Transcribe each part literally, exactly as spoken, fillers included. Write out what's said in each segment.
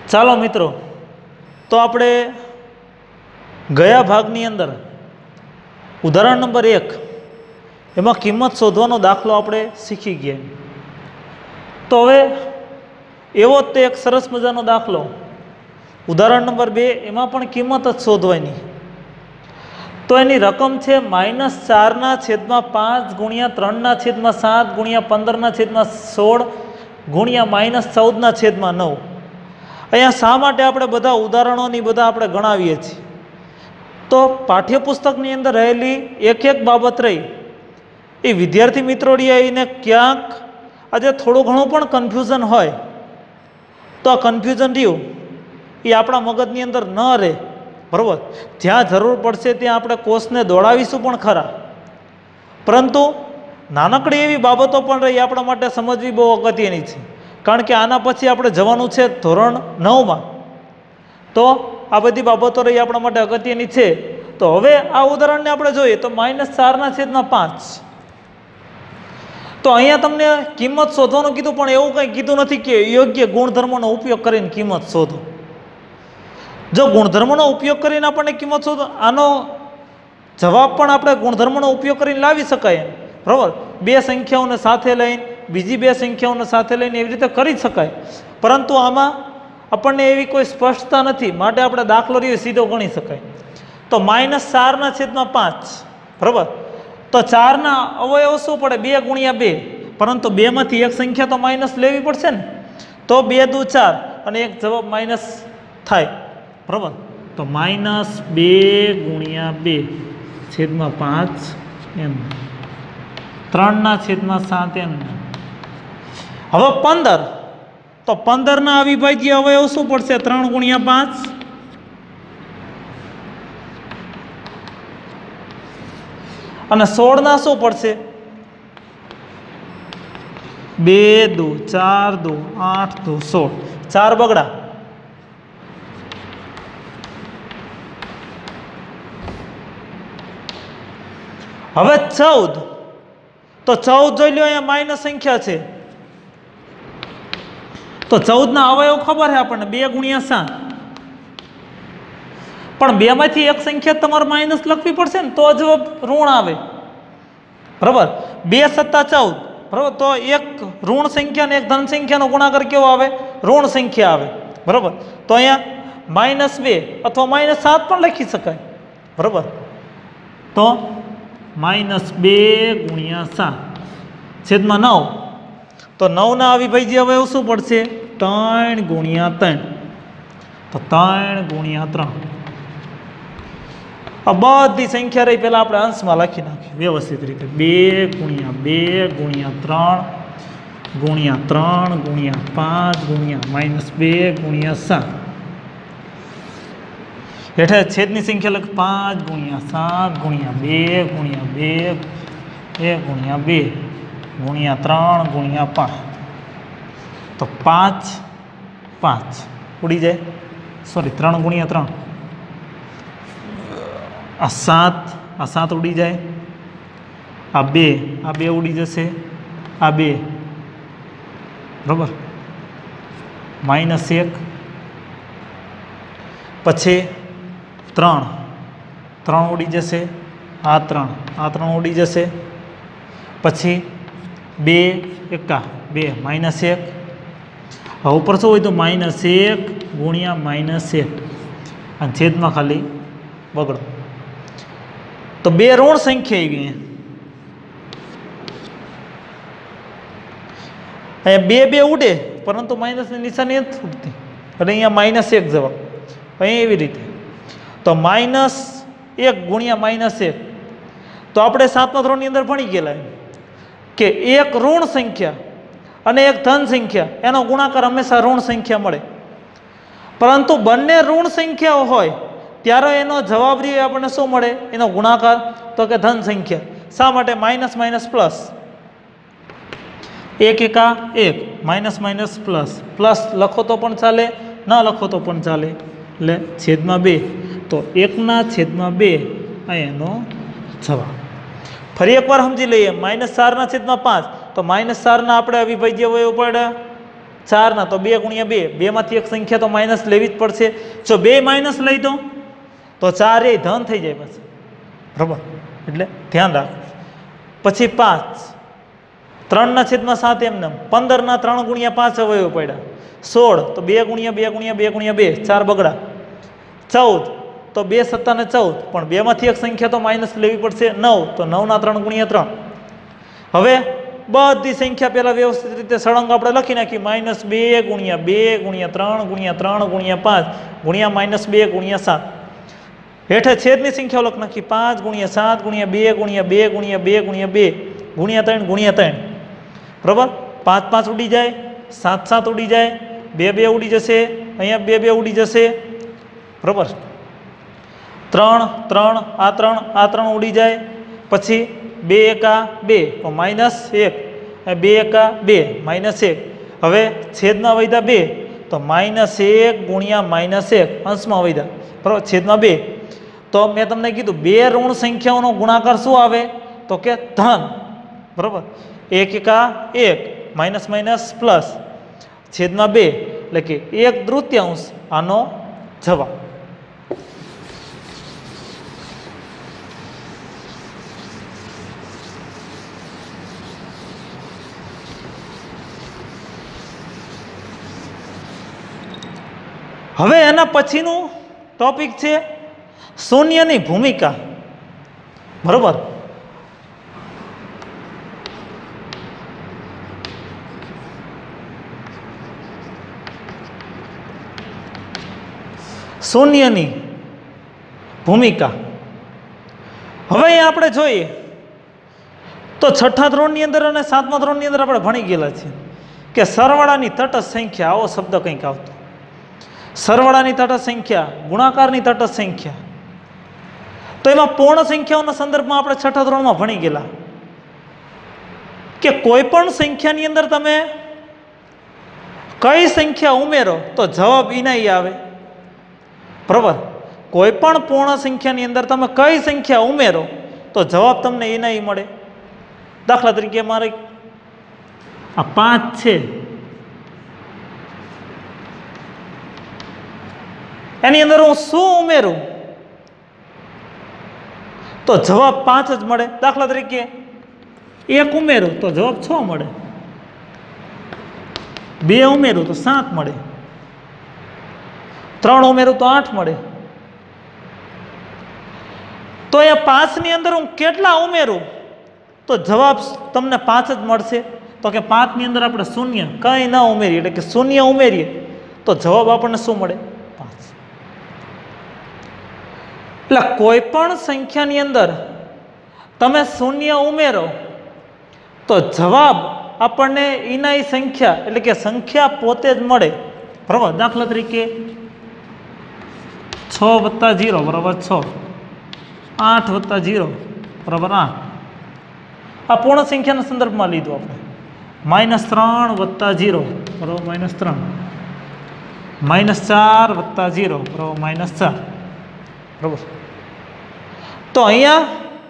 ચાલો મિત્રો, તો આપણે ગયા ભાગની અંદર ઉદાહરણ નંબર એક એમાં કિંમત શોધવાનો દાખલો આપણે શીખી ગયા. તો હવે એવો તે એક સરસ મજાનો દાખલો ઉદાહરણ નંબર બે, એમાં પણ કિંમત જ શોધવાની. તો એની રકમ છે માઇનસ ચારના છેદમાં પાંચ ગુણ્યા ત્રણના છેદમાં સાત ગુણ્યા પંદરના છેદમાં સોળ ગુણ્યા માઇનસ ચૌદના છેદમાં નવ. અહીંયા શા માટે આપણે બધા ઉદાહરણોની બધા આપણે ગણાવીએ છીએ? તો પાઠ્યપુસ્તકની અંદર રહેલી એક એક બાબત રહી એ વિદ્યાર્થી મિત્રોએ એને ક્યાંક આજે થોડું ઘણું પણ કન્ફ્યુઝન હોય તો આ કન્ફ્યુઝન રહ્યું એ આપણા મગજની અંદર ન રહે, બરાબર. જ્યાં જરૂર પડશે ત્યાં આપણે કોષને દોડાવીશું પણ ખરા, પરંતુ નાનકડી એવી બાબતો પણ રહી આપણા માટે સમજવી બહુ અગત્યની છે. કારણ કે આના પછી આપણે જવાનું છે ધોરણ નવમાં, તો આ બધી બાબતો રહી આપણા માટે અગત્યની છે. તો હવે આ ઉદાહરણને આપણે જોઈએ તો માઇનસ ચારના છેદમાં પાંચ. તો અહીંયા તમને કિંમત શોધવાનું કીધું, પણ એવું કંઈ કીધું નથી કે યોગ્ય ગુણધર્મોનો ઉપયોગ કરીને કિંમત શોધો. જો ગુણધર્મોનો ઉપયોગ કરીને આપણને કિંમત શોધો, આનો જવાબ પણ આપણે ગુણધર્મોનો ઉપયોગ કરીને લાવી શકાય, બરાબર. બે સંખ્યાઓને સાથે લઈને બીજી બે સંખ્યાઓને સાથે લઈને એવી રીતે કરી શકાય, પરંતુ આમાં આપણને એવી કોઈ સ્પષ્ટતા નથી, માટે આપણે દાખલો રહ્યો સીધો ગણી શકાય. તો માઇનસ ચારના છેદમાં પાંચ, બરાબર. તો ચારના અવયવ શું પડે? બે ગુણ્યા બે, પરંતુ બેમાંથી એક સંખ્યા તો માઇનસ લેવી પડશે ને. તો બે દુ ચાર અને એક જવાબ માઇનસ થાય, બરાબર. તો માઇનસ બે ગુણ્યા બે છેદમાં પાંચ એમ, ત્રણના છેદમાં સાત એમ. હવે પંદર, તો પંદરના અવિભાજ્ય અવયવ શું પડશે? ત્રણ ગુણ્યા પાંચ. અને સોળના શું પડશે? બે દુ ચાર દુ આઠ દુ સોળ, ચાર બગડા. હવે ચૌદ, તો ચૌદ જોઈ લો, અહીંયા માઇનસ સંખ્યા છે. તો ચૌદના અવયવ ખબર છે આપણને, બે ગુણ્યા સાત. પણ બે માંથી એક સંખ્યા તમારે માઇનસ લખવી પડશે ને, તો જવાબ ઋણ આવે, બરાબર. બે સત્તા ચૌદ, બરાબર. તો એક ઋણ સંખ્યા ને એક ધન સંખ્યાનો ગુણાકાર કેવો આવે? ઋણ સંખ્યા આવે, બરાબર. તો અહીંયા માઇનસ બે અથવા માઇનસ સાત પણ લખી શકાય, બરાબર. તો માઇનસ બે ગુણ્યા સાત છેદમાં નવ. તો નવના અવિભાજ્ય અવયવ શું પડશે? ત્રણ ગુણ્યા ત્રણ. તો ત્રણ ગુણ્યા ત્રણ. આ બધી સંખ્યા રહી પહેલાં આપણે અંશમાં લખી નાખીએ વ્યવસ્થિત રીતે. બે ગુણ્યા બે ગુણ્યા ત્રણ ગુણ્યા ત્રણ ગુણ્યા પાંચ ગુણ્યા માઇનસ બે ગુણ્યા સાત. હેઠળ છેદની સંખ્યા લખ પાંચ ગુણ્યા સાત ગુણ્યા બે ગુણ્યા બે બે ગુણ્યા બે ગુણ્યા ત્રણ ગુણ્યા પાંચ. તો પાંચ પાંચ ઉડી જાય, સોરી ત્રણ ગુણ્યા ત્રણ. આ સાત, આ સાત ઉડી જાય. આ બે, આ બે ઉડી જશે. આ બે, બરાબર. માઇનસ એક, પછી ત્રણ, ત્રણ ઉડી જશે. આ ત્રણ, આ ત્રણ ઉડી જશે. પછી બે એકા બે, માઇનસ એક. હવે ઉપર શું હોય? તો માઇનસ એક ગુણ્યા માઇનસ એક અને છેદમાં ખાલી બગડો. તો બે ઋણ સંખ્યા આવી. અહીંયા બે બે ઉડે, પરંતુ માઇનસની નિશાની નથી ઉડતી, એટલે અહીંયા માઇનસ એક જવાબ. અહીંયા એવી રીતે તો માઇનસ એક ગુણ્યા માઇનસ એક. તો આપણે સાતમા ધોરણની અંદર ભણી ગયેલા કે એક ઋણ સંખ્યા અને એક ધન સંખ્યા એનો ગુણાકાર હંમેશા ઋણ સંખ્યા મળે, પરંતુ બંને ઋણ સંખ્યાઓ હોય ત્યારે એનો જવાબ રહ્યો આપણને શું મળે? એનો ગુણાકાર, તો કે ધન સંખ્યા. શા માટે? Minus minus plus. એક એકા એક, માઇનસ માઇનસ પ્લસ. પ્લસ લખો તો પણ ચાલે, ન લખો તો પણ ચાલે, એટલે છેદમાં બે. તો એકના છેદમાં બે આ એનો જવાબ. ફરી એકવાર સમજી લઈએ. માઇનસ ચારના છેદમાં પાંચ, તો માઇનસ ચારના આપણે અવિભાજ્ય અવયવ પડ્યા ચારના તો બે ગુણ્યા બે, બેમાંથી એક સંખ્યા તો માઇનસ લેવી જ પડશે. જો બે માઇનસ લઈ દો તો ચાર એ ધન થઈ જાય પછી, બરાબર, એટલે ધ્યાન રાખો. પછી પાંચ, ત્રણના છેદમાં સાત એમને, પંદરના ત્રણ ગુણ્યા પાંચ અવયવ પડ્યા, સોળ તો બે ગુણ્યા બે ગુણ્યા બે ગુણ્યા બે, ચાર બગડા. ચૌદ તો બે સત્તાને ચૌદ, પણ બેમાંથી એક સંખ્યા તો માઇનસ લેવી પડશે, નવ તો નવના ત્રણ ગુણ્યા ત્રણ. હવે બધી સંખ્યા પહેલાં વ્યવસ્થિત રીતે સળંગ આપણે લખી નાખી, માઇનસ બે ગુણ્યા બે ગુણ્યા ત્રણ ગુણ્યા ત્રણ ગુણ્યા પાંચ ગુણ્યા માઇનસ બે ગુણ્યા સાત. હેઠે છેદની સંખ્યાઓ લખી નાખી, પાંચ ગુણ્યા સાત ગુણ્યા બે ગુણ્યા બે ગુણ્યા બે ગુણ્યા બે ગુણ્યા ત્રણ ગુણ્યા ત્રણ, બરાબર. પાંચ પાંચ ઉડી જાય, સાત સાત ઉડી જાય, બે બે ઉડી જશે, અહીંયા બે બે ઉડી જશે, બરાબર. ત્રણ ત્રણ આ ત્રણ આ ત્રણ ઉડી જાય, પછી બે એકા બે તો માઇનસ એક, બે એકા બે માઇનસ એક. હવે છેદમાં વધ્યા બે તો માઇનસ એક ગુણ્યા માઇનસ એક અંશમાં વધ્યા, બરાબર, છેદમાં બે. તો મેં તમને કીધું બે ઋણ સંખ્યાઓનો ગુણાકાર શું આવે તો કે ધન, બરાબર. એક એકા એક માઇનસ માઇનસ પ્લસ છેદમાં બે એટલે કે એક તૃતીયાંશ આનો જવાબ. હવે એના પછીનું ટોપિક છે શૂન્યની ભૂમિકા, બરોબર. શૂન્યની ભૂમિકા. હવે અહીંયા આપણે જોઈએ તો છઠ્ઠા ધોરણની અંદર અને સાતમા ધોરણની અંદર આપણે ભણી ગયેલા છીએ કે સરવાળાની તટસ્થ સંખ્યા, આવો શબ્દ કંઈક આવતો. સરવાળાની તટસ્થ સંખ્યા, ગુણાકારની તટસ્થ સંખ્યા. તો એમાં પૂર્ણ સંખ્યાઓના સંદર્ભમાં આપણે છઠ્ઠા ધોરણમાં ભણી ગયેલા કે કોઈ પણ સંખ્યાની અંદર તમે કઈ સંખ્યા ઉમેરો તો જવાબ ઇનાઈ આવે, બરાબર. કોઈ પણ પૂર્ણ સંખ્યાની અંદર તમે કઈ સંખ્યા ઉમેરો તો જવાબ તમને ઇનાઈ મળે. દાખલા તરીકે મારે આ પાંચ છે, એની અંદર હું શું ઉમેરું તો જવાબ પાંચ જ મળે. દાખલા તરીકે એક ઉમેરું તો જવાબ છ મળે, બે ઉમેરું તો સાત મળે, ત્રણ ઉમેરું તો આઠ મળે. તો એ પાંચની અંદર હું કેટલા ઉમેરું તો જવાબ તમને પાંચ જ મળશે. તો કે પાંચની અંદર આપણે શૂન્ય કંઈ ના ઉમેરીએ એટલે કે શૂન્ય ઉમેરીએ તો જવાબ આપણને શું મળે? પાંચ. એટલે કોઈ પણ સંખ્યાની અંદર તમે શૂન્ય ઉમેરો તો જવાબ આપણને ઇનાઈ સંખ્યા એટલે કે સંખ્યા પોતે જ મળે, બરાબર. દાખલા તરીકે છ વત્તા જીરો બરાબર છ, આઠ વત્તા જીરો બરાબર આઠ. આ પૂર્ણ સંખ્યાના સંદર્ભમાં લીધું આપણે. માઇનસ ત્રણ વત્તા જીરો બરાબર માઇનસ ત્રણ, માઇનસ ચાર વત્તા જીરો બરાબર માઇનસ ચાર, બરાબર. તો અહીંયા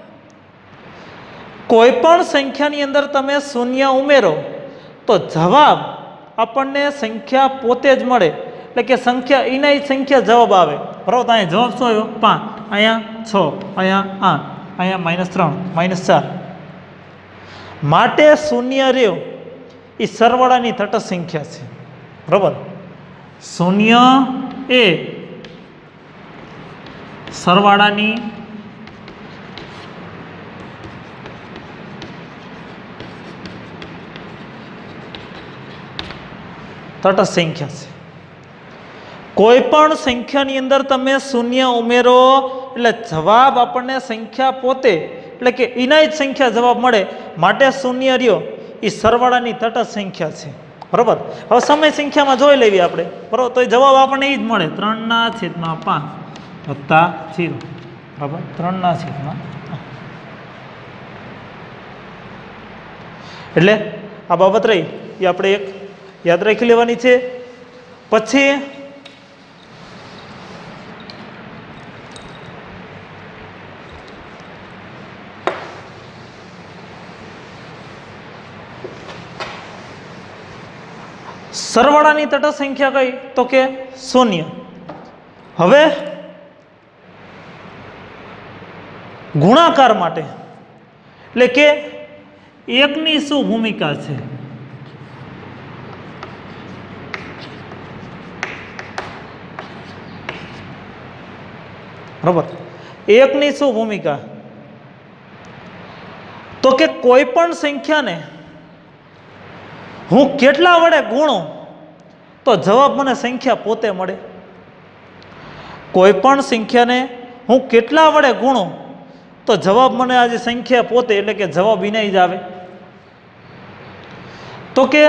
કોઈ પણ સંખ્યાની અંદર તમે શૂન્ય ઉમેરો તો જવાબ આપણને સંખ્યા પોતે જ મળે એટલે કે સંખ્યા ઇનાઈ સંખ્યા જવાબ આવે, બરાબર. તો અહીંયા જવાબ શું આવ્યો? પાંચ. અહીંયા છ, અહીંયા આઠ, અહીંયા માઇનસ ત્રણ, માઇનસ ચાર. માટે શૂન્ય રહ્યો એ સરવાળાની તટસ્થ સંખ્યા છે, બરાબર. શૂન્ય એ સરવાળાની તટસ્થ સંખ્યા છે. કોઈ પણ સંખ્યાની અંદર તમે શૂન્ય ઉમેરો એટલે જવાબ આપણને સંખ્યા પોતે એટલે કે ઇનાઈ સંખ્યા જવાબ મળે. માટે શૂન્ય રહ્યો એ સરવાળાની તટસ્થ સંખ્યા છે, બરાબર. હવે સમય સંખ્યામાં જોઈ લેવી આપણે, બરાબર. તો જવાબ આપણને એ જ મળે, ત્રણના છેદમાં પાંચ વત્તા જીરો, બરાબર. ત્રણના છેદમાં એટલે આ બાબત રહી એ આપણે એક યાદ રાખી લેવાની છે. પછી સરવાળાની તટસ્થ સંખ્યા કઈ? તો કે શૂન્ય. હવે ગુણાકાર માટે એટલે કે એકની શું ભૂમિકા છે? બરાબર, એકની શું ભૂમિકા? તો કે કોઈ પણ સંખ્યાને હું કેટલા વડે ગુણું તો જવાબ મને સંખ્યા પોતે મળે. કોઈ પણ સંખ્યાને હું કેટલા વડે ગુણું તો જવાબ મને આજે સંખ્યા પોતે એટલે કે જવાબ વિનાઈ જ આવે. તો કે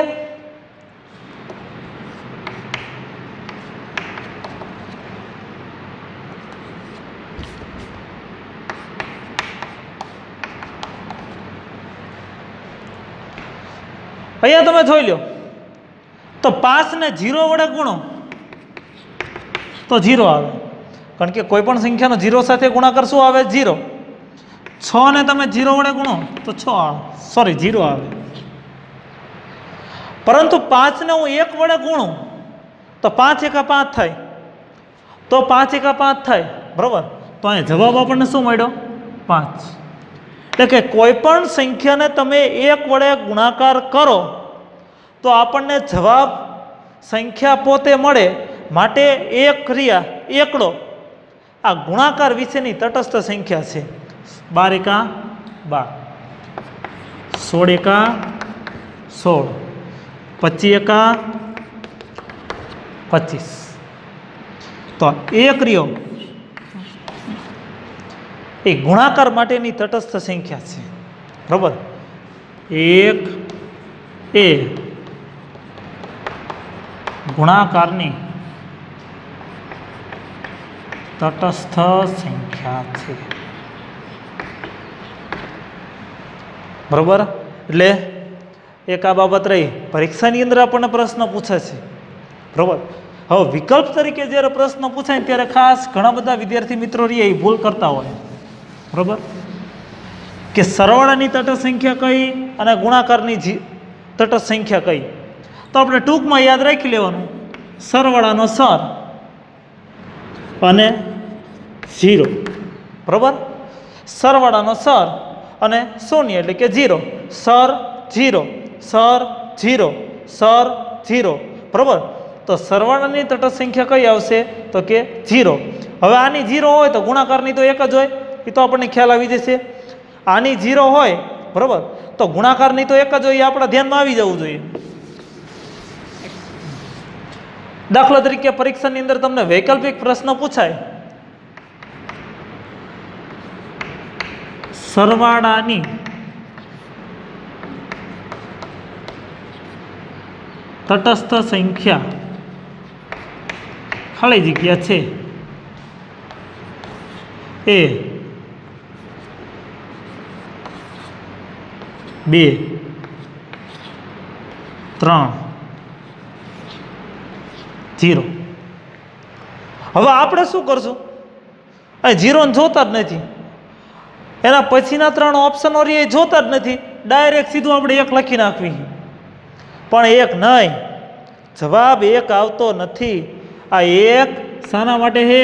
અહીંયા તમે જોઈ લો તો પાંચ ને જીરો વડે ગુણો તો જીરો આવે, કારણ કે કોઈ પણ સંખ્યાનો જીરો સાથે ગુણાકાર શું આવે? જીરો. છ ને તમે જીરો વડે ગુણો તો છ આવે, સોરી જીરો આવે. પરંતુ પાંચને હું એક વડે ગુણું તો પાંચ એકા પાંચ થાય, તો પાંચ એકા પાંચ થાય. બરાબર, તો અહીંયા જવાબ આપણને શું મળ્યો? પાંચ. એટલે કે કોઈ પણ સંખ્યાને તમે એક વડે ગુણાકાર કરો તો આપણને જવાબ સંખ્યા પોતે મળે. માટે એક ક્રિયા એકડો આ ગુણાકાર વિશેની તટસ્થ સંખ્યા છે. બાર એકા બાર, સોળ એકા સોળ, પચીસ એકા પચીસ. તો એક રહ્યો એ ગુણાકાર માટેની તટસ્થ સંખ્યા છે. બરાબર, એક એ ગુણાકારની તટસ્થ સંખ્યા છે. બરાબર, એટલે એક આ બાબત રહી. પરીક્ષાની અંદર આપણને પ્રશ્ન પૂછે છે. બરાબર, હવે વિકલ્પ તરીકે જ્યારે પ્રશ્ન પૂછાય ત્યારે ખાસ ઘણા બધા વિદ્યાર્થી મિત્રો રહે એ ભૂલ કરતા હોય. બરાબર, કે સરવાળાની તટસ્થ સંખ્યા કઈ અને ગુણાકારની તટસ્થ સંખ્યા કઈ? તો આપણે ટૂંકમાં યાદ રાખી લેવાનું, સરવાળાનો સર અને ઝીરો. બરાબર, સરવાળાનો સર અને શૂન્ય એટલે કે ઝીરો. સર ઝીરો, સર ઝીરો, સર ઝીરો. બરાબર, તો સરવાળાની તટસ્થ સંખ્યા કઈ આવશે? તો કે ઝીરો. હવે આની ઝીરો હોય તો ગુણાકારની તો એક જ હોય, એ તો આપણને ખ્યાલ આવી જશે. આની ઝીરો હોય બરાબર તો ગુણાકારની તો એક જ હોય, આપણા ધ્યાનમાં આવી જવું જોઈએ. દાખલા તરીકે પરીક્ષાની અંદર તમને વૈકલ્પિક પ્રશ્ન પૂછાય, સરવાળાની તટસ્થ સંખ્યા ખાલી જગ્યા છે એ બે ત્રણ જીરો. હવે આપણે શું કરશું? અહીં જીરોને જોતા જ નથી, એના પછીના ત્રણ ઓપ્શનો રહી એ જોતા જ નથી, ડાયરેક્ટ સીધું આપણે એક લખી નાખવી. પણ એક નહીં, જવાબ એક આવતો નથી. આ એક શાના માટે છે?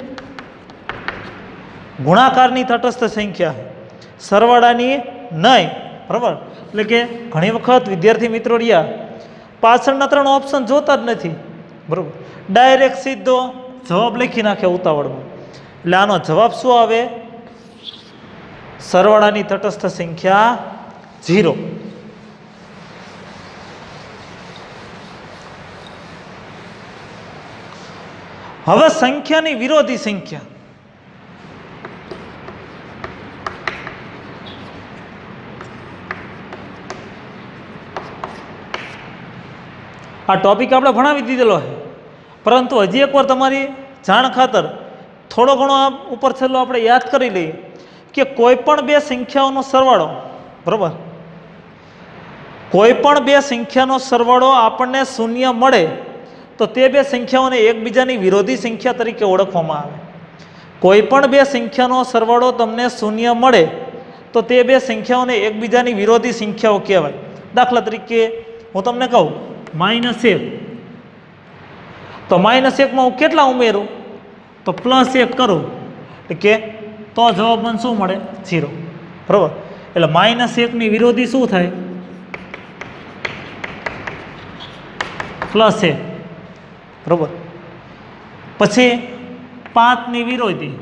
ગુણાકારની તટસ્થ સંખ્યા, સરવાળાની નહીં. બરાબર, એટલે કે ઘણી વખત વિદ્યાર્થી મિત્રો રહ્યા પાછળના ત્રણ ઓપ્શન જોતા જ નથી. બરાબર, ડાયરેક્ટ સીધો જવાબ લખી નાખે ઉતાવળમાં. એટલે આનો જવાબ શું આવે? સરવાળાની તટસ્થ સંખ્યા ઝીરો. હવે સંખ્યાની વિરોધી સંખ્યા, આ ટોપિક આપણે ભણાવી દીધેલો છે, પરંતુ હજી એકવાર તમારી જાણ ખાતર થોડો ઘણો આ ઉપર છેલ્લો આપણે યાદ કરી લઈએ કે કોઈ પણ બે સંખ્યાઓનો સરવાળો, બરાબર, કોઈ પણ બે સંખ્યાનો સરવાળો આપણને શૂન્ય મળે તો તે બે સંખ્યાઓને એકબીજાની વિરોધી સંખ્યા તરીકે ઓળખવામાં આવે. કોઈ પણ બે સંખ્યાનો સરવાળો તમને શૂન્ય મળે તો તે બે સંખ્યાઓને એકબીજાની વિરોધી સંખ્યાઓ કહેવાય. દાખલા તરીકે હું તમને કહું માઇનસ એક. તો માઇનસ એકમાં હું કેટલા ઉમેરું? તો પ્લસ એક કરું એટલે કે તો જવાબ મને શું મળે? ઝીરો. બરાબર. એટલે માઇનસ એકની વિરોધી શું થાય? પ્લસ એક. બરાબર. પછી પાંચની વિરોધી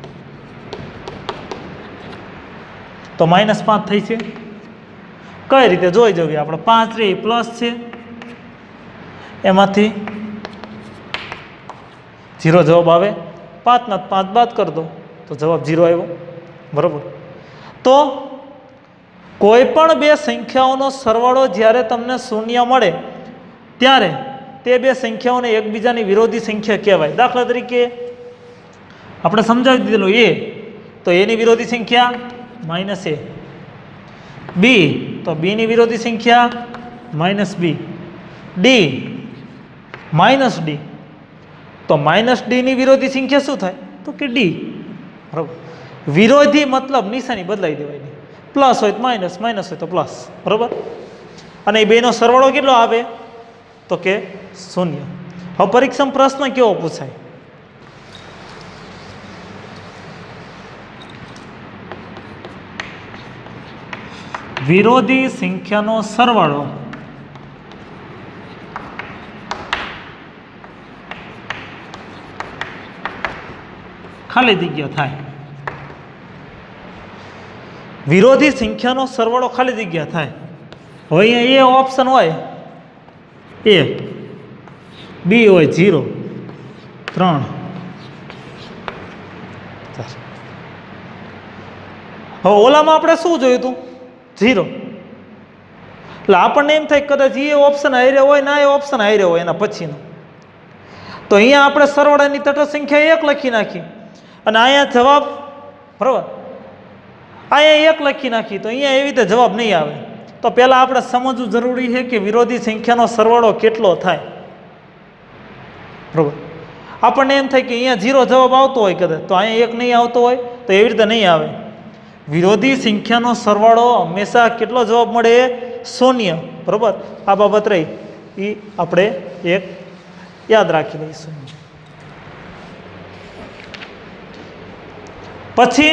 તો માઇનસ પાંચ થઈ છે. કઈ રીતે જોઈ જવી આપણે? પાંચ રે પ્લસ છે, એમાંથી ઝીરો જવાબ આવે. પાંચના પાંચ બાદ કરી દો તો જવાબ ઝીરો આવ્યો. બરાબર. તો કોઈ પણ બે સંખ્યાઓનો સરવાળો જ્યારે તમને શૂન્ય મળે ત્યારે તે બે સંખ્યાઓને એકબીજાની વિરોધી સંખ્યા કહેવાય. દાખલા તરીકે આપણે સમજાવી દીધેલું એ, તો એની વિરોધી સંખ્યા માઇનસ એ. બી તો બીની વિરોધી સંખ્યા minus B. D minus D તો માઇનસ ડીની વિરોધી સંખ્યા શું થાય? તો કે ડી. બરાબર. વિરોધી મતલબ નિશાની બદલાઈ દેવાની. પ્લસ હોય તો માઇનસ, માઇનસ હોય તો પ્લસ. બરાબર. અને એ બેનો સરવાળો કેટલો આવે? તો કે શૂન્ય. હવે પરીક્ષામાં પ્રશ્ન કેવો પૂછાય? વિરોધી સંખ્યાનો સરવાળો ખાલી જગ્યા થાય. વિરોધી સંખ્યાનો સરવાળો ખાલી જગ્યા થાય. હવે અહીંયા એ ઓપ્શન હોય એ, બી હોય ઝીરો, ત્રણ. હવે ઓલામાં આપણે શું જોયું હતું? ઝીરો. એટલે આપણને એમ થાય કદાચ એ ઓપ્શન હારે હોય ના, એ ઓપ્શન હારે હોય એના પછીનો. તો અહીંયા આપણે સરવાળાની તટસ્થ સંખ્યા એક લખી નાખી અને અહીંયા જવાબ, બરાબર, અહીંયા એક લખી નાખી તો અહીંયા એવી રીતે જવાબ નહીં આવે. તો પહેલાં આપણે સમજવું જરૂરી છે કે વિરોધી સંખ્યાનો સરવાળો કેટલો થાય. બરાબર. આપણને એમ થાય કે અહીંયા ઝીરો જવાબ આવતો હોય કદાચ, તો અહીંયા એક નહીં આવતો હોય તો એવી રીતે નહીં આવે. વિરોધી સંખ્યાનો સરવાળો હંમેશા કેટલો જવાબ મળે? શૂન્ય. બરાબર. આ બાબત રહી એ આપણે એક યાદ રાખી લઈશું. પછી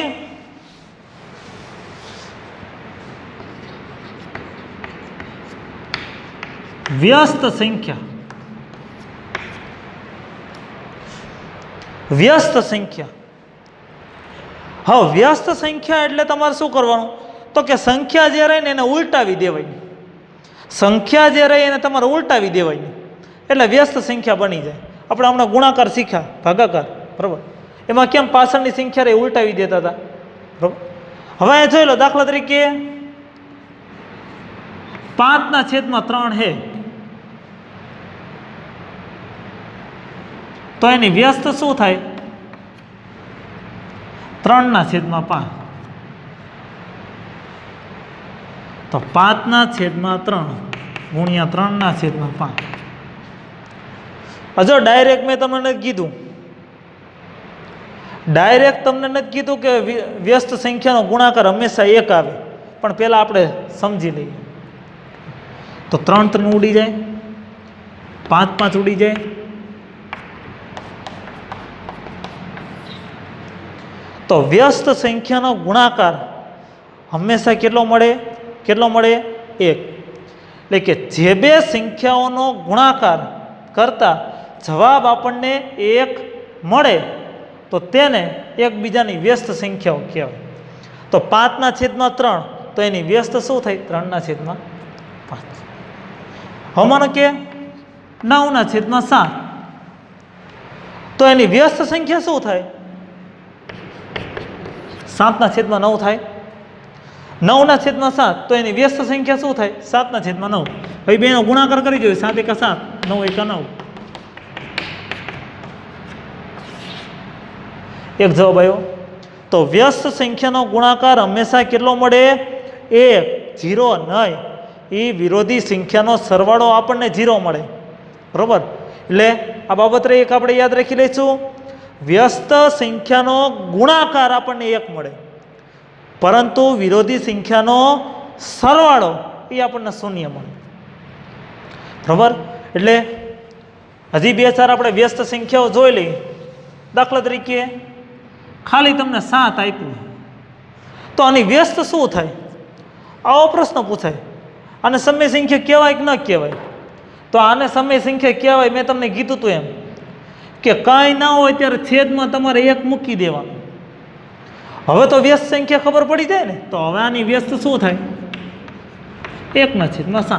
વ્યસ્ત સંખ્યા. વ્યસ્ત સંખ્યા. હા, વ્યસ્ત સંખ્યા એટલે તમારે શું કરવાનું? તો કે સંખ્યા જે રહે ને એને ઉલટાવી દેવાની. સંખ્યા જે રહે એને તમારે ઉલટાવી દેવાની એટલે વ્યસ્ત સંખ્યા બની જાય. આપણે હમણાં ગુણાકાર શીખ્યા, ભાગાકાર. બરાબર. એમાં કેમ પાછળની સંખ્યા રહે ઉલટાવી દેતા હતા. બરાબર. હવે અહીંયા જોઈ લો, દાખલા તરીકે પાંચના છેદમાં ત્રણ છે તો એની વ્યસ્ત શું થાય? ત્રણના છેદમાં પાંચ. તો પાંચના છેદમાં ત્રણ ગુણ્યા ત્રણના છેદમાં પાંચ. હજો ડાયરેક્ટ મેં તમને નથી કીધું, ડાયરેક્ટ તમને નથી કીધું કે વ્યસ્ત સંખ્યાનો ગુણાકાર હંમેશા એક આવે, પણ પહેલાં આપણે સમજી લઈએ. તો ત્રણ ત્રણ ઉડી જાય, પાંચ પાંચ ઉડી જાય, તો વ્યસ્ત સંખ્યાનો ગુણાકાર હંમેશા કેટલો મળે? કેટલો મળે? એક. એટલે કે જે બે સંખ્યાઓનો ગુણાકાર કરતા જવાબ આપણને એક મળે તો તેને એકબીજાની વ્યસ્ત સંખ્યાઓ કહેવાય. તો પાંચના છેદમાં ત્રણ તો એની વ્યસ્ત શું થાય? ત્રણના છેદમાં પાંચ. હવે માનો કે નવના છેદમાં સાત તો એની વ્યસ્ત સંખ્યા શું થાય? સાતના છેદમાં નવ થાય. નવના છેદમાં સાત તો એની વ્યસ્ત સંખ્યા શું થાય? સાતના છેદમાં નવ. હવે બેનો ગુણાકાર કરી જોઈએ. સાત એકા સાત, નવ એકા નવ. એક જવાબ આવ્યો. તો વ્યસ્ત સંખ્યાનો ગુણાકાર હંમેશા કેટલો મળે? એક. ઝીરો નહીં, એ વિરોધી સંખ્યાનો સરવાળો આપણને ઝીરો મળે. બરોબર. એટલે આ બાબત એક આપણે યાદ રાખી લઈશું. વ્યસ્ત સંખ્યાનો ગુણાકાર આપણને એક મળે, પરંતુ વિરોધી સંખ્યાનો સરવાળો એ આપણને શૂન્ય મળે. બરાબર. એટલે હજી બે ચાર આપણે વ્યસ્ત સંખ્યાઓ જોઈ લઈએ. દાખલા તરીકે ખાલી તમને સાત આપ્યું તો આની વ્યસ્ત શું થાય, આવો પ્રશ્ન પૂછાય. આને સમય સંખ્યા કહેવાય કે ન કહેવાય? તો આને સમય સંખ્યા કહેવાય. મેં તમને કીધું હતું એમ કે કાંઈ ના હોય ત્યારે છેદમાં તમારે એક મૂકી દેવાનું. હવે તો વ્યસ્ત સંખ્યા ખબર પડી જાય ને, તો હવે આની વ્યસ્ત શું થાય? એકના છેદમાં સાત.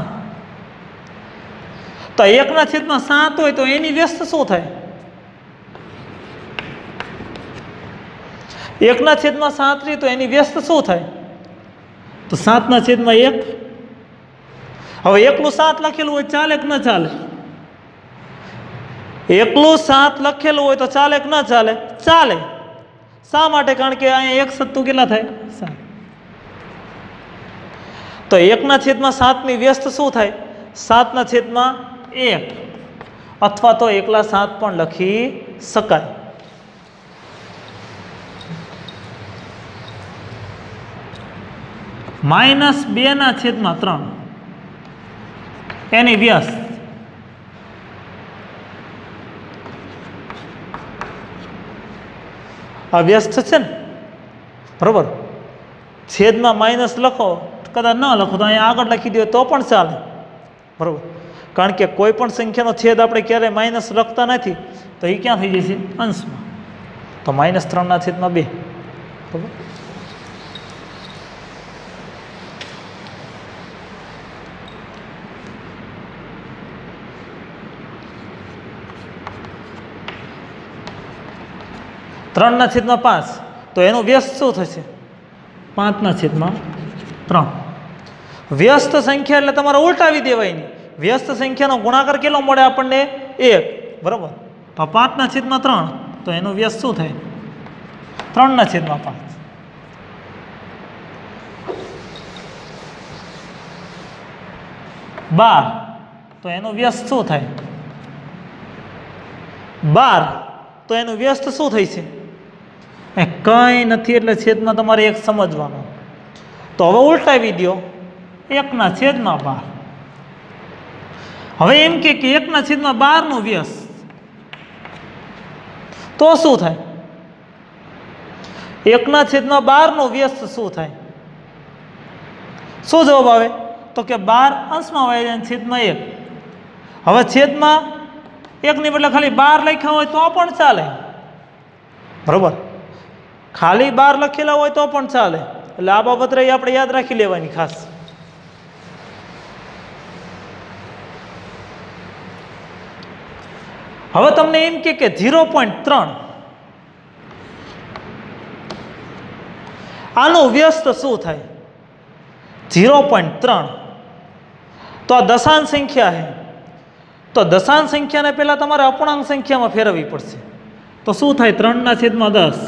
તો એકના છેદમાં સાત હોય તો એની વ્યસ્ત શું થાય? એકના છેદમાં સાત રહી તો એની વ્યસ્ત શું થાય? તો સાતના છેદમાં એક. હવે એકલું સાત લખેલું હોય ચાલે કે ન ચાલે? એકલું સાત લખેલું હોય તો ચાલે કે ન ચાલે? ચાલે. શા માટે? કારણ કે અહીંયા એક સત્તુ કેટલા થાય? સાત. તો એકના છેદમાં સાતની વ્યસ્ત શું થાય? સાતના છેદમાં એક, અથવા તો એકલા સાત પણ લખી શકાય. માઇનસ બે ના છેદમાં ત્રણ એની વ્યસ્ત. આ વ્યસ્ત છે ને, બરોબર. છેદમાં માઇનસ લખો, કદાચ ન લખો તો અહીંયા આગળ લખી દો તો પણ ચાલે, બરોબર. કારણ કે કોઈ પણ સંખ્યાનો છેદ આપણે ક્યારેય માઇનસ લખતા નથી, તો એ ક્યાં થઈ જશે? અંશમાં. તો માઇનસ ત્રણના છેદમાં બે, બરોબર. ત્રણના છેદમાં પાંચ, તો એનું વ્યસ્ત શું થશે? પાંચના છેદમાં ત્રણ. વ્યસ્ત સંખ્યા એટલે તમારે ઉલટાવી દેવાય નહીં. વ્યસ્ત સંખ્યાનો ગુણાકાર કેટલો મળે આપણને? એક, બરાબર. તો પાંચના છેદમાં ત્રણ, તો એનું વ્યસ્ત શું થાય? ત્રણના છેદમાં પાંચ. બાર, તો એનું વ્યસ્ત શું થાય? બાર, તો એનું વ્યસ્ત શું થઈ છે? એ કંઈ નથી, એટલે છેદમાં તમારે એક સમજવાનું. તો હવે ઉલટાવી દો, એકના છેદમાં બાર. હવે એમ કે એકના છેદમાં બારનું વ્યસ્ત, તો શું થાય? એકના છેદમાં બારનું વ્યસ્ત શું થાય? શું જવાબ આવે? તો કે બાર અંશમાં વહી જાય, છેદમાં એક. હવે છેદમાં એકની બદલે ખાલી બાર લખ્યા હોય તો પણ ચાલે, બરોબર. ખાલી બાર લખેલા હોય તો પણ ચાલે. એટલે આ બાબત રહી આપણે યાદ રાખી લેવાની ખાસ. હવે તમને એમ કે ઝીરો પોઈન્ટ ત્રણ આનું વ્યસ્ત શું થાય? ઝીરો પોઈન્ટ ત્રણ તો આ દશાંશ સંખ્યા છે. તો દશાંશ સંખ્યાને પહેલાં તમારે અપૂર્ણાંક સંખ્યામાં ફેરવવી પડશે. તો શું થાય? ત્રણના છેદમાં દસ.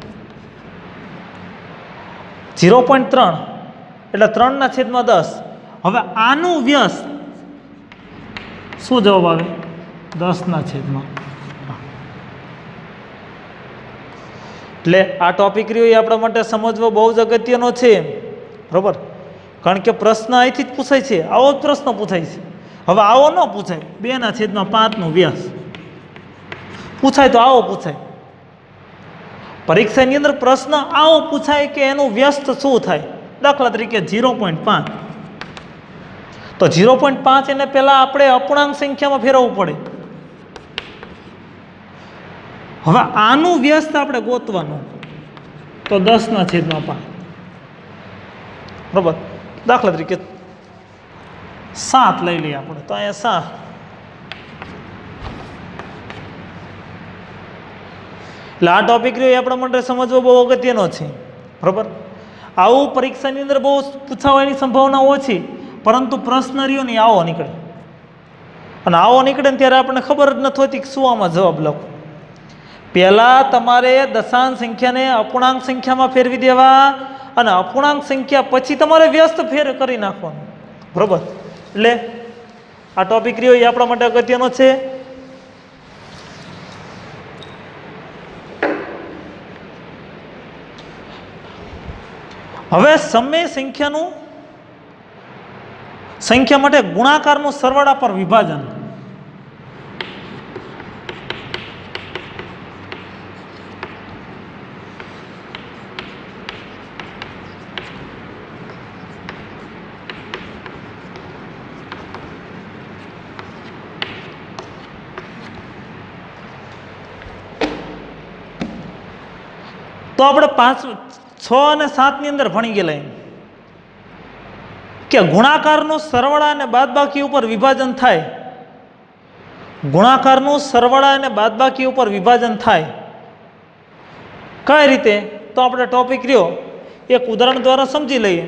ઝીરો પોઈન્ટ ત્રણ એટલે ત્રણના છેદમાં દસ. હવે આનું વ્યસ્ત શું જવાબ આવે? દસના છેદમાં. એટલે આ ટોપિક રહ્યો એ આપણા માટે સમજવો બહુ જ અગત્યનો છે, બરોબર. કારણ કે પ્રશ્ન અહીંથી જ પૂછાય છે, આવો જ પ્રશ્ન પૂછાય છે. હવે આવો ન પૂછાય, બેના છેદમાં પાંચનું વ્યસ્ત પૂછાય તો આવો પૂછાય. પરીક્ષાની અંદર પ્રશ્ન આવો પૂછાય કે એનું વ્યસ્ત શું થાય. દાખલા તરીકે ઝીરો પોઈન્ટ પાંચ, તો ઝીરો પોઈન્ટ પાંચ એને પહેલાં આપણે અપૂર્ણાંક સંખ્યામાં ફેરવવું પડે. હવે આનું વ્યસ્ત આપણે ગોતવાનું, તો દસના છેદમાં પાંચ, બરોબર. દાખલા તરીકે સાત લઈ લઈએ આપણે, તો અહીંયા સાત. એટલે આ ટોપિક રહ્યો એ આપણા માટે સમજવો બહુ અગત્યનો છે, બરોબર. આવું પરીક્ષાની અંદર બહુ પૂછાવાની સંભાવના ઓછી, પરંતુ પ્રશ્ન રહ્યો ને આવો નીકળે. અને આવો નીકળે ને ત્યારે આપણને ખબર જ નથી હોતી કે શું આમાં જવાબ લખો. પહેલાં તમારે દશાંશ સંખ્યાને અપૂર્ણાંક સંખ્યામાં ફેરવી દેવા, અને અપૂર્ણાંક સંખ્યા પછી તમારે વ્યસ્ત ફેર કરી નાખવાનું, બરોબર. એટલે આ ટોપિક રહ્યો એ આપણા માટે અગત્યનો છે. હવે સમય સંખ્યાનું संख्या माटे गुणाकारનું સરવાળા પર વિભાજન। तो આપણે પાંચ છ અને સાતની અંદર ભણી ગયેલા કે ગુણાકારનું સરવાળા અને બાદબાકી ઉપર વિભાજન થાય, ગુણાકારનું સરવાળા અને બાદબાકી ઉપર વિભાજન થાય કઈ રીતે? તો આપણે ટોપિક રહ્યો એક ઉદાહરણ દ્વારા સમજી લઈએ।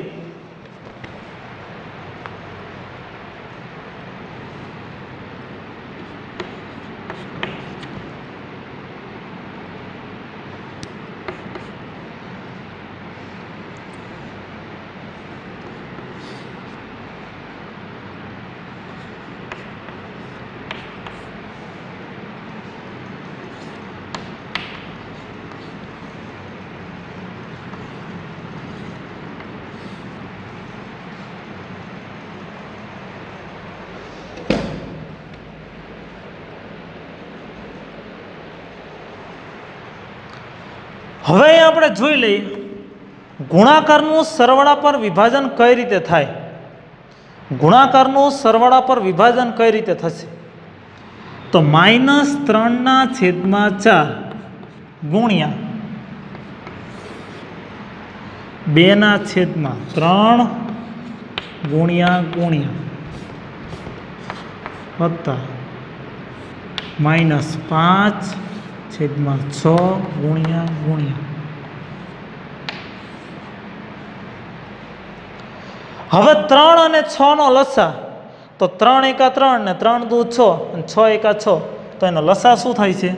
હવે આપણે જોઈ લઈએ ગુણાકારનું સરવાળા પર વિભાજન કઈ રીતે થાય। ગુણાકારનું સરવાળા પર વિભાજન કઈ રીતે થશે? તો માઇનસ ત્રણના છેદમાં ચાર ગુણ્યા બેના છેદમાં ત્રણ ગુણ્યા ગુણ્યા વત્તા માઇનસ પાંચ છેદમાં છ ગુણ્યા ગુણ્યા। હવે ત્રણ અને છ નો લસા, તો ત્રણ એકા ત્રણ ને ત્રણ દુ છ અને છ એકા છ, તો એનો લસા શું થાય છે?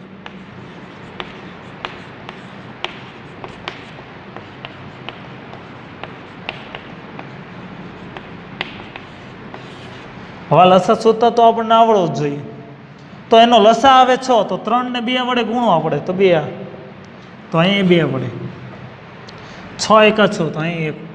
હવે લસા શોધતા તો આપણને આવડવો જ જોઈએ। તો એનો લસા આવે છ, તો ત્રણ ને બે વડે ગુણવા પડે, તો બે, તો અહીં બે વડે, છ એકા છ, તો અહીં એક,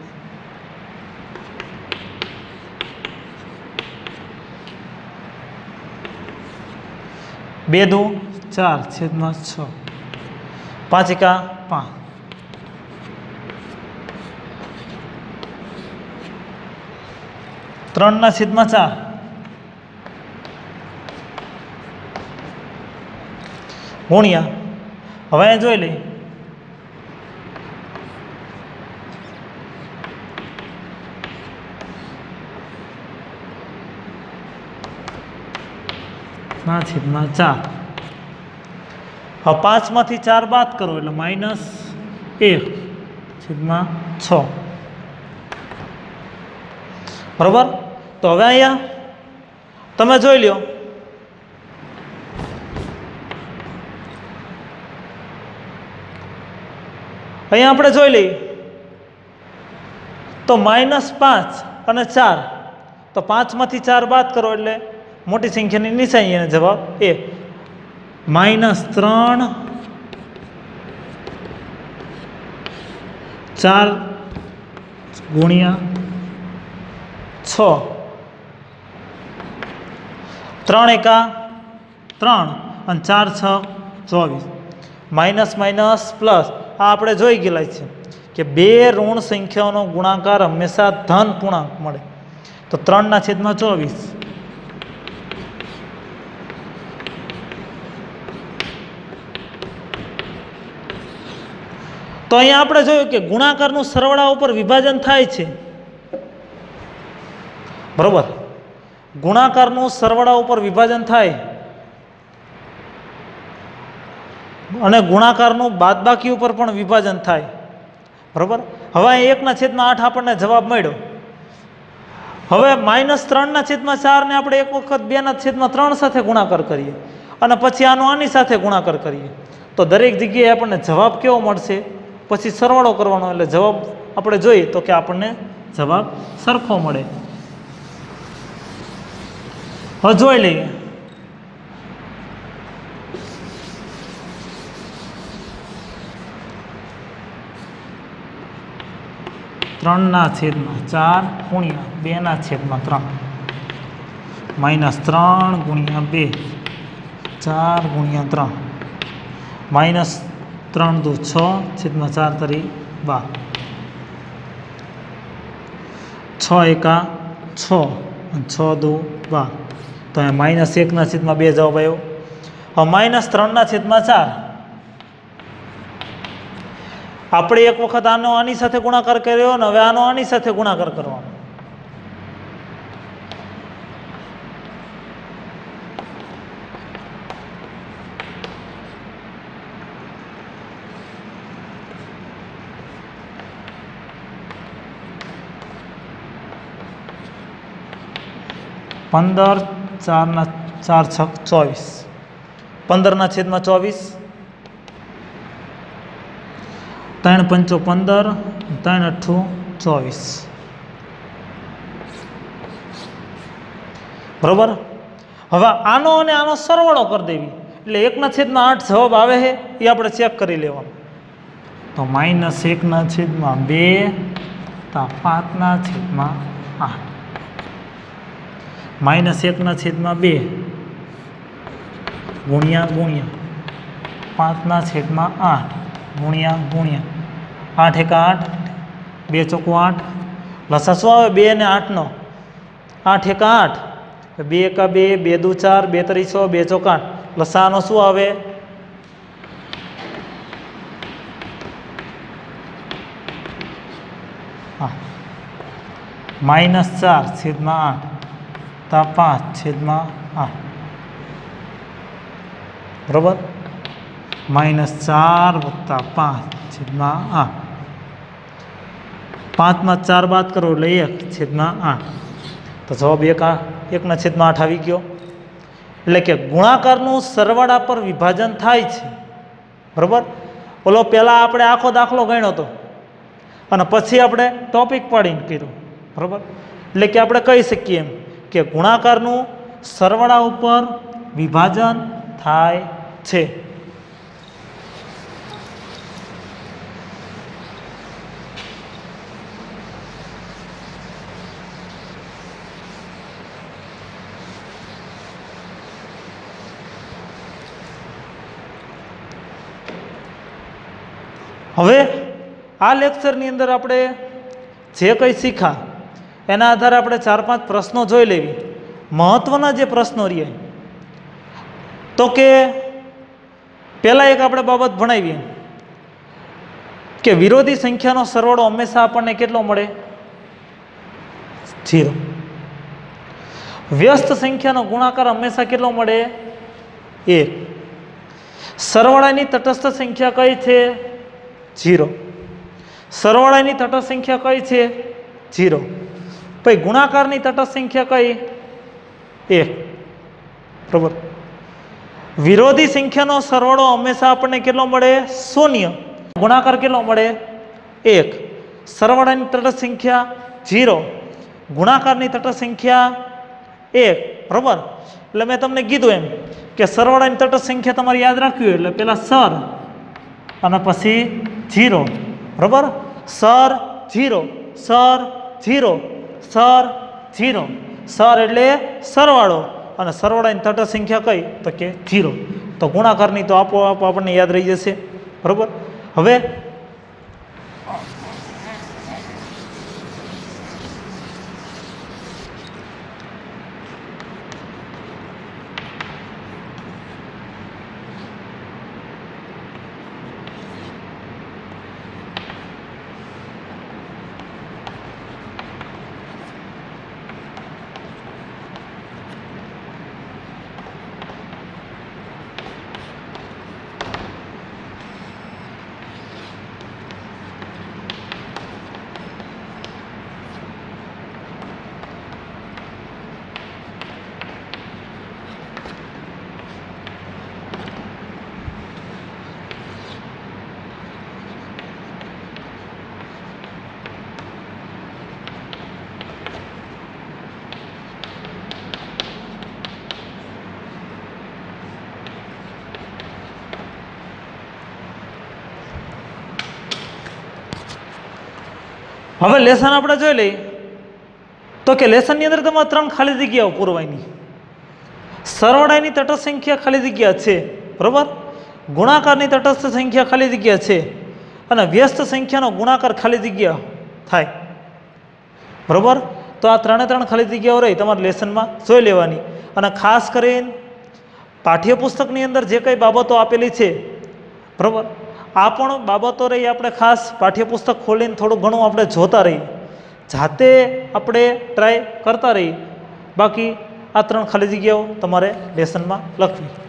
બે દુ ચાર છેદમાં છ, પાંચ એકા પાંચ, ત્રણના છેદમાં ચાર ગુણ્યા, હવે જોઈ લઈએ ના છેદમાં ચાર। હવે પાંચમાંથી ચાર બાદ કરો એટલે માઇનસ એક છેદમાં છ, બરોબર। તો હવે અહીંયા તમે જોઈ લો અહીંયા આપણે જોઈ લઈએ તો માઇનસ પાંચ અને ચાર, તો પાંચમાંથી ચાર બાદ કરો એટલે મોટી સંખ્યાની નિશાની અને જવાબ એક, માઇનસ ત્રણ ચાર ગુણ્યા છ, ત્રણ એકા ત્રણ અને ચાર છ ચોવીસ, માઇનસ માઇનસ પ્લસ। આ આપણે જોઈ ગયેલા છે કે બે ઋણ સંખ્યાઓનો ગુણાકાર હંમેશા ધન પૂર્ણાંક મળે, તો ત્રણના છેદમાં ચોવીસ, તો અહીંયા આપણે જોયું કે ગુણાકારનું સરવાળા ઉપર વિભાજન થાય છે, બરોબર। ગુણાકારનું સરવાળા ઉપર વિભાજન થાય અને ગુણાકારનું બાદબાકી ઉપર પણ વિભાજન થાય, બરોબર। હવે એકના છેદમાં આઠ આપણને જવાબ મળ્યો। હવે માઇનસ ત્રણના છેદમાં ચારને આપણે એક વખત બેના છેદમાં ત્રણ સાથે ગુણાકાર કરીએ અને પછી આનો આની સાથે ગુણાકાર કરીએ, તો દરેક જગ્યાએ આપણને જવાબ કેવો મળશે? પછી સરવાળો કરવાનો એટલે જવાબ આપણે જોઈએ તો કે આપણને જવાબ સરખો મળે। હવે જોઈ લઈએ ત્રણના છેદમાં ચાર ગુણ્યા બેના છેદમાં ત્રણ માઇનસ ત્રણ ગુણ્યા બે ચાર ગુણ્યા ત્રણ માઇનસ ત્રણ દુ છ છેદમાં ચાર તરી બાર છ એકા છ છ દુ બાર તો અહીંયા માઇનસ એકના છેદમાં બે જવાબ આવ્યો. હવે માઇનસ ત્રણના છેદમાં ચાર આપણે એક વખત આનો આની સાથે ગુણાકાર કર્યો ને હવે આનો આની સાથે ગુણાકાર કરવાનો. પંદર ચારના ચાર છ ચોવીસ પંદરના છેદમાં ચોવીસ ત્રણ પંચો પંદર ત્રણ અઠ્ઠું ચોવીસ બરોબર. હવે આનો અને આનો સરવાળો કરી દેવી એટલે એકના છેદમાં આઠ જવાબ આવે છે એ આપણે ચેક કરી લેવાનું. તો માઇનસ એકના છેદમાં બે તો પાંચના છેદમાં આઠ માઇનસ એકના છેદમાં બે ગુણ્યા ગુણ્યા પાંચના છેદમાં આઠ ગુણ્યા ગુણ્યા આઠ એકા આઠ બે ચોખ્ખું આઠ લસા શું આવે બે ને આઠનો આઠ એકા આઠ બે એકા બે બે દુ ચાર બે તરી છ બે ચોક આઠ લસાનો શું આવે હા માઇનસ ચાર છેદમાં આઠ તા પાંચ છેદમાં આઠ બરોબર માઇનસ ચાર વત્તા પાંચ છેદમાં આઠ પાંચમાં ચાર બાદ કરો એટલે એક છેદમાં આઠ તો જવાબ એક આ એકના છેદમાં આઠ આવી ગયો. એટલે કે ગુણાકારનું સરવાળા પર વિભાજન થાય છે બરાબર. ઓલો પહેલાં આપણે આખો દાખલો ગણ્યો હતો અને પછી આપણે ટોપિક પાડીને કર્યું બરાબર. એટલે કે આપણે કહી શકીએ એમ કે ગુણાકારનું સરવાળા ઉપર વિભાજન થાય છે. હવે આ લેક્ચરની અંદર આપણે જે કંઈ શીખા એના આધારે આપણે ચાર પાંચ પ્રશ્નો જોઈ લેવી. મહત્ત્વના જે પ્રશ્નો રહે તો કે પહેલાં એક આપણે બાબત ભણાવીએ કે વિરોધી સંખ્યાનો સરવાળો હંમેશા આપણને કેટલો મળે જીરો. વ્યસ્ત સંખ્યાનો ગુણાકાર હંમેશા કેટલો મળે એક. સરવાળાની તટસ્થ સંખ્યા કઈ છે જીરો. સરવાળાની તટસ્થ સંખ્યા કઈ છે જીરો. પછી ગુણાકારની તટસ્થ સંખ્યા કઈ એક બરાબર. વિરોધી સંખ્યાનો સરવાળો હંમેશા આપણને કેટલો મળે શૂન્ય. ગુણાકાર કેટલો મળે એક. સરવાળાની તટસ્થ સંખ્યા જીરો ગુણાકારની તટસ્થ સંખ્યા એક બરાબર. એટલે મેં તમને કીધું એમ કે સરવાળાની તટસ્થ સંખ્યા તમારે યાદ રાખવી હોય એટલે પહેલાં સર અને પછી જીરો બરાબર. સર જીરો સર જીરો સર જીરો સર એટલે સરવાળો અને સરવાળાની તટસ્થ સંખ્યા કઈ તો કે જીરો. તો ગુણાકારની તો આપોઆપ આપણને યાદ રહી જશે બરાબર. હવે હવે લેસન આપણે જોઈ લઈએ તો કે લેસનની અંદર તમારે ત્રણ ખાલી જગ્યાઓ પૂરવાની. સરવાળાની તટસ્થ સંખ્યા ખાલી જગ્યા છે, બરાબર. ગુણાકારની તટસ્થ સંખ્યા ખાલી જગ્યા છે અને વ્યસ્ત સંખ્યાનો ગુણાકાર ખાલી જગ્યા થાય, બરાબર. તો આ ત્રણે ત્રણ ખાલી જગ્યાઓ રહી તમારે લેસનમાં જોઈ લેવાની. અને ખાસ કરીને પાઠ્યપુસ્તકની અંદર જે કંઈ બાબતો આપેલી છે, બરાબર, આ પણ બાબતો રહી આપણે ખાસ પાઠ્યપુસ્તક ખોલીને થોડું ઘણું આપણે જોતા રહીએ, જાતે આપણે ટ્રાય કરતા રહીએ. બાકી આ ત્રણ ખાલી જગ્યાઓ તમારે લેસનમાં લખવી.